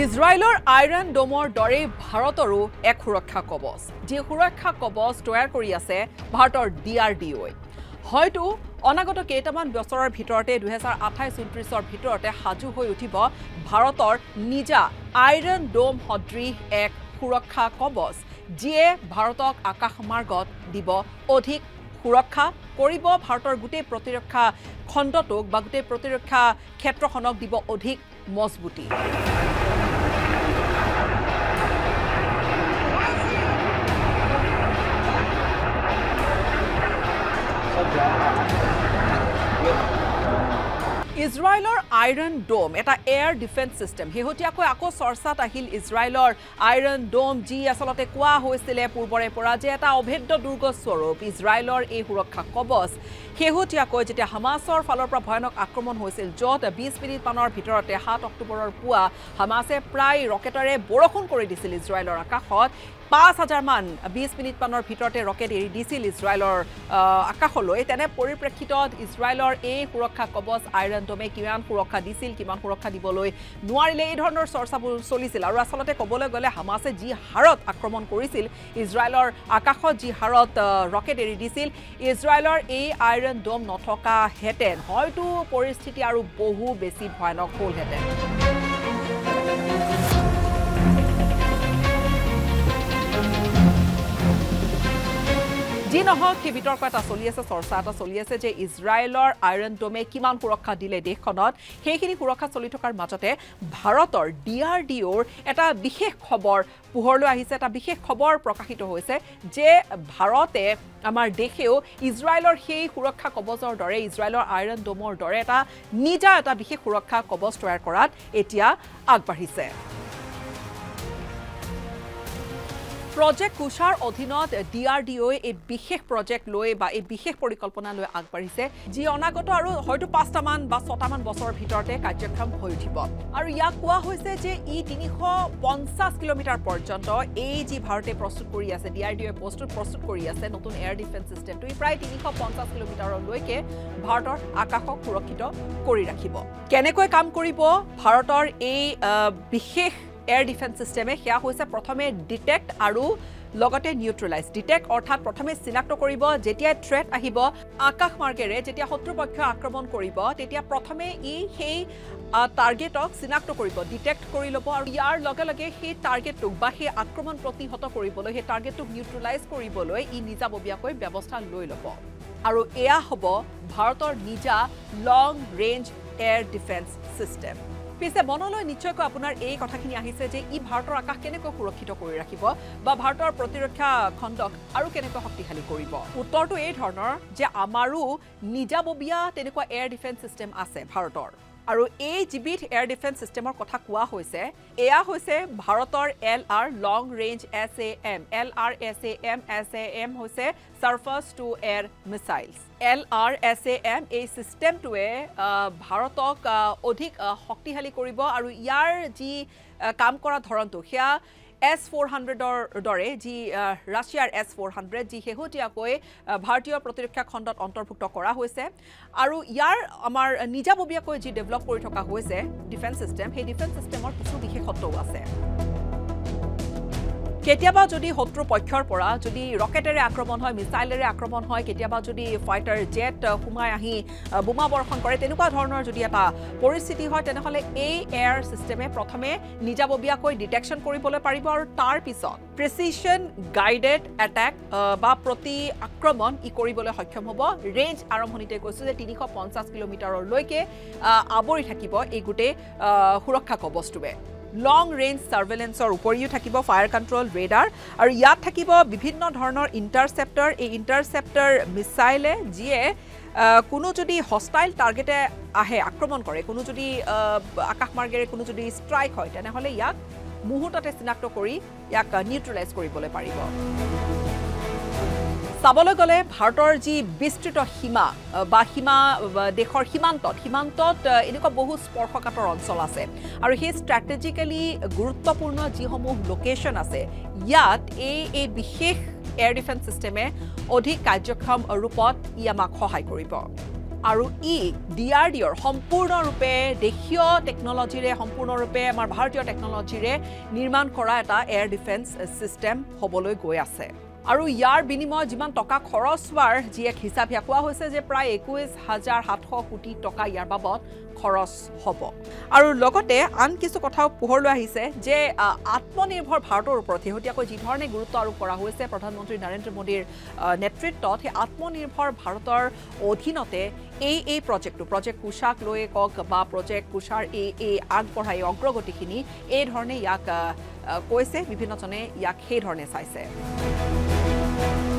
ইজৰাইলৰ আইৰণ ডোমৰ দৰে ভাৰতৰো এক সুৰক্ষা কবচ যি সুৰক্ষা কবচ তৈয়াৰ কৰি আছে ভাৰতৰ DRDOই হয়তো অনাগত কেইটামান বছৰৰ ভিতৰতে 2028-29ৰ ভিতৰতে সাজু হৈ উঠিব ভাৰতৰ নিজা আইৰণ ডোম সদৃশ এক সুৰক্ষা কবচ যিয়ে ভাৰতক আকাশ মাৰ্গত দিব অধিক সুৰক্ষা কৰিব ভাৰতৰ গোটেই প্ৰতিৰক্ষা খণ্ডটোক বা গোটেই প্ৰতিৰক্ষা ক্ষেত্ৰখনক দিব অধিক মজবুতি ইজৰাইলৰ আইৰণ ডোম এটা এয়াৰ ডিফেন্স সিস্টেম হেহতিয়াকৈ আকৌ চৰ্চাত আহিল ইজৰাইলৰ আইৰণ ডোম যি আসলতে কোৱা হৈছিল পূৰ্বৰে পৰা যে এটা অভেদ্য দুৰ্গ স্বৰূপ ইজৰাইলৰ এই সুৰক্ষা কবচ হেহতিয়াকৈ যেতিয়া হামাছৰ ফালৰ পৰা ভয়ানক আক্ৰমণ হৈছিল যত 20 মিনিট মানৰ ভিতৰতে 7 অক্টোবৰৰ পুৱা হামাছে প্ৰায় ৰকেটৰে বৰষুণ কৰি দিছিল ইজৰাইলৰ আকাশত 5000 মান 20 মিনিট মানৰ ভিতৰতে ৰকেট এৰি দিছিল ইজৰাইলৰ আকাশলৈ তেনে পৰিপ্ৰেক্ষিতত ইজৰাইলৰ এই সুৰক্ষা কবচ আইৰণ ডোমে কিমান সুৰক্ষা দিছিল কিমান সুৰক্ষা দিবলৈ নোৱাৰিলে এই ধৰণৰ চৰ্চাবোৰ চলিছিল আৰু আসলতে ক'বলৈ গ'লে হামাছে যি হাৰত আক্ৰমণ কৰিছিল ইজৰাইলৰ আকাশত যি হাৰত ৰকেট এৰি দিছিল ইজৰাইলৰ এই আইৰণ ডোম নথকা হেতেন হয়তো পৰিস্থিতি আৰু বহু বেছি ভয়ানক হ'লহেতেন যি নহওক কি বিতৰ্ক এটা চলি আছে চৰ্চা এটা চলি আছে যে ইজৰাইলৰ আইৰণ ডোমে কিমান সুৰক্ষা দিলে দেশখনত সেইখিনি সুৰক্ষা চলি থকাৰ মাজতে ভাৰতৰ DRDOৰ এটা বিশেষ খবৰ পোহৰলৈ আহিছে এটা বিশেষ খবৰ প্ৰকাশিত হৈছে যে ভাৰতে আমাৰ দেশেও ইজৰাইলৰ সেই সুৰক্ষা কবচৰ দৰে ইজৰাইলৰ আইৰণ ডোমৰ দৰে এটা নিজা এটা বিশেষ সুৰক্ষা কবচ তৈয়াৰ কৰাত এতিয়া আগবাঢ়িছে প্ৰজেক্ট কুশাৰ অধীনত DRDOই এই বিশেষ প্ৰজেক্ট লৈ বা এই বিশেষ পৰিকল্পনা লৈ আগবাঢ়িছে যি অনাগত আৰু হয়তো 5টামান বা 6টামান বছৰৰ ভিতৰতে কাৰ্যক্ষম হৈ উঠিব আৰু ইয়াক কোৱা হৈছে যে ই 350 কিলোমিটাৰ পৰ্যন্ত এই যি ভাৰতে প্ৰস্তুত কৰি আছে DRDOই প্ৰস্তুত কৰি আছে নতুন এয়াৰ ডিফেন্স সিস্টেমটো প্ৰায় 350 কিলোমিটাৰলৈকে ভাৰতৰ আকাশক সুৰক্ষিত কৰি ৰাখিব কেনেকৈ কাম কৰিব ভাৰতৰ এই বিশেষ এয়াৰ ডিফেন্স সিস্টেমে হেয়া হৈছে প্ৰথমে ডিটেক্ট আৰু লগতে নিউট্ৰেলাইজ ডিটেক্ট অৰ্থাৎ প্ৰথমে চিনাক্ত কৰিব যেতিয়া থ্ৰেট আহিব আকাশ মাৰ্গেৰে যেতিয়া শত্ৰুপক্ষ আক্ৰমণ কৰিব তেতিয়া প্ৰথমে ই সেই টাৰ্গেটক চিনাক্ত কৰিব ডিটেক্ট কৰি ল'ব আৰু ইয়াৰ লগে লগে সেই টাৰ্গেটটোক বা সেই আক্ৰমণ প্ৰতিহত কৰিবলৈ সেই টাৰ্গেটটোক নিউট্ৰেলাইজ কৰিবলৈ ই নিজাববীয়াকৈ ব্যৱস্থা লৈ ল'ব আৰু এয়া হ'ব ভাৰতৰ নিজা long range air defence system পিছে মনলৈ নিশ্চয়কৈ আপোনাৰ এই কথাখিনি আহিছে যে ই ভাৰতৰ আকাশ কেনেকৈ সুৰক্ষিত কৰি ৰাখিব বা ভাৰতৰ প্ৰতিৰক্ষা খণ্ডক আৰু কেনেকৈ শক্তিশালী কৰিব উত্তৰটো এই ধৰণৰ যে আমাৰো নিজাববীয়া তেনেকুৱা এয়াৰ ডিফেন্স সিস্টেম আছে ভাৰতৰ আৰু এই জিবিথ এয়াৰ ডিফেন্স সিস্টেমৰ কথা কোৱা হৈছে এয়া হৈছে ভাৰতৰ LR long range SAM LR SAM হৈছে surface to air missiles LR SAM এই সিস্টেমটোৱে ভাৰতক অধিক শক্তিশালী কৰিব আৰু ইয়াৰ যি কাম কৰা ধৰণটো হেয়া S-400ৰ দৰে যি ৰাছিয়াৰ S-400 যি হেহতিয়াকৈ ভাৰতীয় প্ৰতিৰক্ষা খণ্ডত অন্তৰ্ভুক্ত কৰা হৈছে আৰু ইয়াৰ আমাৰ নিজাববীয়াকৈ যি ডেভেলপ কৰি থকা হৈছে ডিফেন্স সিস্টেম সেই ডিফেন্স সিস্টেমৰ কিছু বিশেষত্বও আছে কেতিয়াবা যদি শত্ৰু পক্ষৰ পৰা যদি ৰকেটেৰে আক্ৰমণ হয় মিসাইলেৰে আক্ৰমণ হয় কেতিয়াবা যদি ফাইটাৰ জেট হুমাই আহি বোমা বৰ্ষণ কৰে তেনেকুৱা ধৰণৰ যদি এটা পৰিস্থিতি হয় তেনেহলে এই এয়াৰ সিস্টেমে প্ৰথমে নিজাববীয়াকৈ ডিটেকশন কৰিবলৈ পাৰিব আৰু তাৰ পিছত প্ৰিচিজন গাইডেড এটাক বা প্ৰতি আক্ৰমণ ই কৰিবলৈ সক্ষম হ'ব ৰেঞ্জ আৰম্ভণিতে কৈছো যে 350 কিলোমিটাৰলৈকে আবৰি থাকিব এই গুটে সুৰক্ষা কবচটোৱে লং ৰেঞ্জ সাৰ্ভেলেন্সৰ উপৰিও থাকিব ফায়াৰ কন্ট্ৰোল ৰেডাৰ আৰু ইয়াত থাকিব বিভিন্ন ধৰণৰ ইন্টাৰসেপ্টৰ এই ইন্টাৰসেপ্টৰ মিসাইলে যিয়ে কোনো যদি হস্টাইল টাৰ্গেটে আহে আক্ৰমণ কৰে কোনো যদি আকাশ মাৰ্গেৰে কোনো যদি ষ্ট্ৰাইক হয় তেনেহলে ইয়াক মুহূৰ্ততে চিনাক্ত কৰি ইয়াক নিউট্ৰেলাইজ কৰিবলৈ পাৰিব চাবলৈ গ'লে ভাৰতৰ যি বিস্তৃত সীমা বা দেশৰ সীমান্তত এনেকুৱা বহু স্পৰ্শকাতৰ অঞ্চল আছে আৰু সেই ষ্ট্ৰেটেজিক্যালি গুৰুত্বপূৰ্ণ যিসমূহ লোকেশন আছে ইয়াত এই বিশেষ এয়াৰ ডিফেন্স সিস্টেমে অধিক কাৰ্যক্ষম ৰূপত ই আমাক সহায় কৰিব আৰু ই DRDOৰ সম্পূৰ্ণৰূপে দেশীয় টেকনলজিৰে সম্পূৰ্ণৰূপে আমাৰ ভাৰতীয় টেকনলজিৰে নিৰ্মাণ কৰা এটা এয়াৰ ডিফেন্স সিস্টেম হ'বলৈ গৈ আছে আৰু ইয়াৰ বিনিময় যিমান টকা খৰচ হোৱাৰ যি এক হিচাপ কোৱা হৈছে যে প্ৰায় 21,700 কোটি টকা ইয়াৰ বাবদ খৰচ হ'ব আৰু লগতে আন কিছু কথাও পোহৰলৈ আহিছে যে আত্মনিৰ্ভৰ ভাৰতৰ ওপৰত শেহতীয়াকৈ যি ধৰণে গুৰুত্ব আৰোপ কৰা হৈছে প্ৰধানমন্ত্ৰী নৰেন্দ্ৰ মোদীৰ নেতৃত্বত সেই আত্মনিৰ্ভৰ ভাৰতৰ অধীনতে এই প্ৰজেক্ট কুশাক লৈ কক বা প্ৰজেক্ট কুশাৰ এই আগবঢ়াই অগ্ৰগতিখিনি এই ধৰণে ইয়াক কৈছে বিভিন্নজনে ইয়াক সেই ধৰণে চাইছে